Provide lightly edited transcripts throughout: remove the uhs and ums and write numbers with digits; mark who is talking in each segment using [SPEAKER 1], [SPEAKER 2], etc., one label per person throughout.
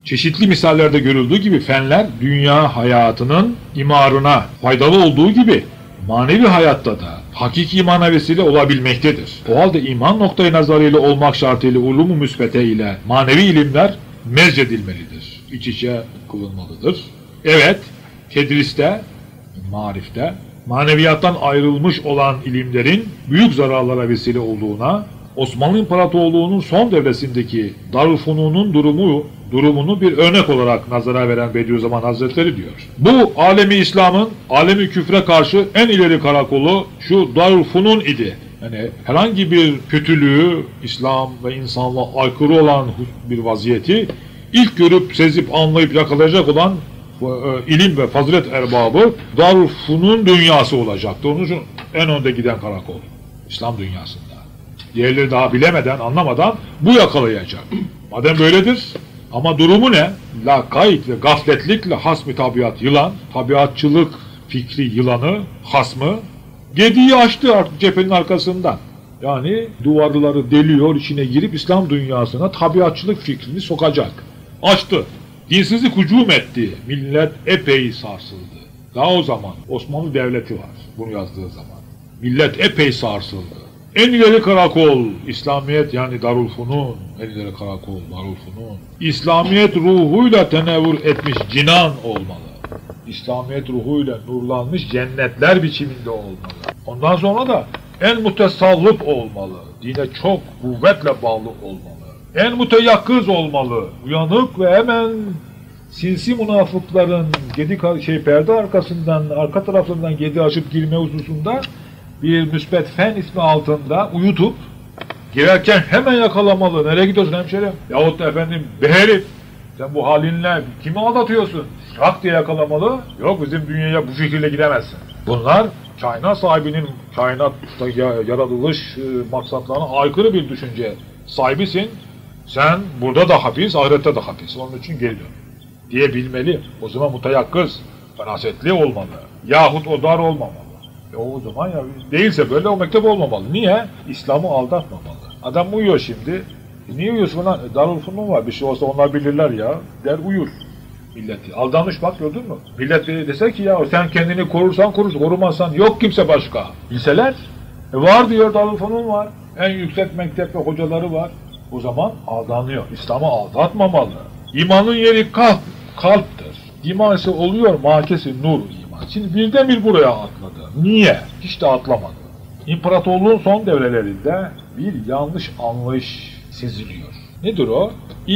[SPEAKER 1] Çeşitli misallerde görüldüğü gibi fenler dünya hayatının imarına faydalı olduğu gibi manevi hayatta da hakiki iman vesile olabilmektedir. O halde iman noktayı nazarıyla olmak şartıyla ulum-u müsbete ile manevi ilimler mezcedilmelidir. İç içe kılınmalıdır. Evet, tedriste, marifte, maneviyattan ayrılmış olan ilimlerin büyük zararlara vesile olduğuna, Osmanlı İmparatorluğu'nun son devresindeki Darülfünun'un durumunu bir örnek olarak nazara veren Bediüzzaman Hazretleri diyor. Bu alemi İslam'ın alemi küfre karşı en ileri karakolu şu Darülfünun idi. Yani herhangi bir kötülüğü, İslam ve insanlığa aykırı olan bir vaziyeti ilk görüp, sezip, anlayıp yakalayacak olan ilim ve fazilet erbabı Darülfünun dünyası olacaktı. Onun için en önde giden karakol İslam dünyasında. Diğerleri daha bilemeden, anlamadan bu yakalayacak. Madem böyledir, ama durumu ne? Lakayt ve gafletlikle hasmi tabiat yılan, tabiatçılık fikri yılanı, hasmı, gediği açtı artık cephenin arkasından. Yani duvarları deliyor, içine girip İslam dünyasına tabiatçılık fikrini sokacak. Açtı. Dinsizlik hücum etti. Millet epey sarsıldı. Daha o zaman Osmanlı Devleti var bunu yazdığı zaman. Millet epey sarsıldı. En ileri karakol İslamiyet, yani Darülfünun, en ileri karakol Darülfünun. İslamiyet ruhuyla tenevvür etmiş cinan olmalı. İslamiyet ruhuyla nurlanmış cennetler biçiminde olmalı. Ondan sonra da en mutesallıp olmalı. Dine çok kuvvetle bağlı olmalı. En müteyakkız olmalı. Uyanık ve hemen sinsi münafıkların perde arkasından, arka taraflarından gedi açıp girme hususunda bir müsbet fen ismi altında uyutup girerken hemen yakalamalı. Nereye gidiyorsun hemşerim? Yahut da efendim be herif, sen bu halinle kimi aldatıyorsun? Şak diye yakalamalı. Yok, bizim dünyaya bu şekilde gidemezsin. Bunlar kainat sahibinin kainatta yaratılış maksatlarına aykırı bir düşünce sahibisin. Sen burada da hapis, ahirette de hapis. Onun için geri dön diyebilmeli. O zaman mutayakkız, ferasetli olmalı. Yahut o dar olmamalı. O zaman ya değilse böyle o mektep olmamalı. Niye? İslam'ı aldatmamalı. Adam uyuyor şimdi. Niye uyuyorsun lan? Darülfünun var. Bir şey olsa onlar bilirler ya. Der uyur. Milleti. Aldanmış bak, gördün mü? Millet dese ki ya sen kendini korursan korursun, korumazsan yok kimse başka. Bilseler. Var diyor, Darülfünun var. En yüksek mektep ve hocaları var. O zaman aldanıyor. İslam'ı aldatmamalı. İmanın yeri kalptir. İman ise oluyor makesi nur iman. Şimdi birden bir buraya atladı. Niye? Hiç de atlamadı. İmparatorluğun son devrelerinde bir yanlış anlayış seziliyor. Nedir o?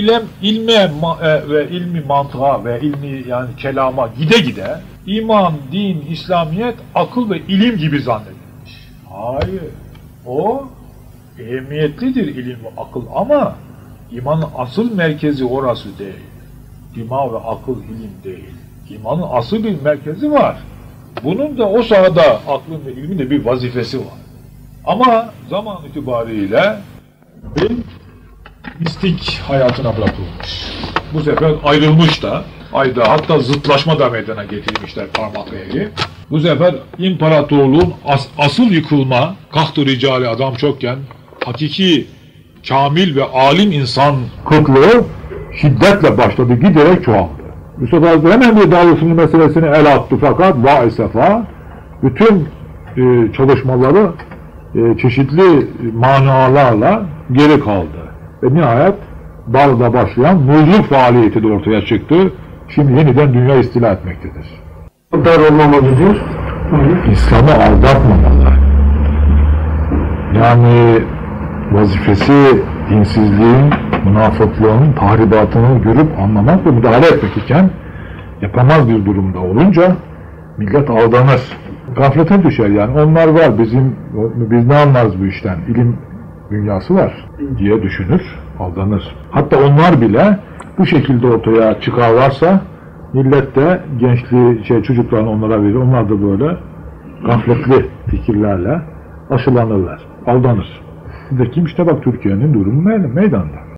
[SPEAKER 1] İlme ve ilmi mantığa ve ilmi yani kelama gide gide iman, din, İslamiyet, akıl ve ilim gibi zannedilmiş. Hayır. O ehemmiyetlidir ilim ve akıl ama imanın asıl merkezi orası değil. İman ve akıl ilim değil. İmanın asıl bir merkezi var. Bunun da o sahada aklın ve ilmin de bir vazifesi var. Ama zaman itibariyle bir mistik hayatına bırakılmış. Bu sefer ayrılmış da, hatta zıtlaşma da meydana getirmişler parmak eğri. Bu sefer imparatorluğun asıl yıkılma, kaht-ı ricali adam çokken, hakiki, kamil ve alim insan kıtlığı şiddetle başladı, giderek çoğaldı. Bu sefer de hemen bir Darülfünun meselesini el attı fakat va-i-sefa bütün çalışmaları çeşitli manalarla geri kaldı. Ve nihayet Bağdat'ta başlayan nurculuk faaliyeti de ortaya çıktı. Şimdi yeniden dünya istila etmektedir.
[SPEAKER 2] Dar olmamalıdır.
[SPEAKER 1] İslam'ı aldatmamalı. Yani vazifesi dinsizliğin, münafıklığın, tahribatını görüp anlamak ve müdahale etmek iken yapamaz bir durumda olunca millet aldanır. Gaflete düşer yani. Onlar var, biz ne anlarız bu işten? İlim dünyası var diye düşünür, aldanır. Hatta onlar bile bu şekilde ortaya çıkarlarsa millet de gençliği, çocuklarını onlara verir. Onlar da böyle gafletli fikirlerle aşılanırlar, aldanır. Nitekim işte bak Türkiye'nin durumu meydanda.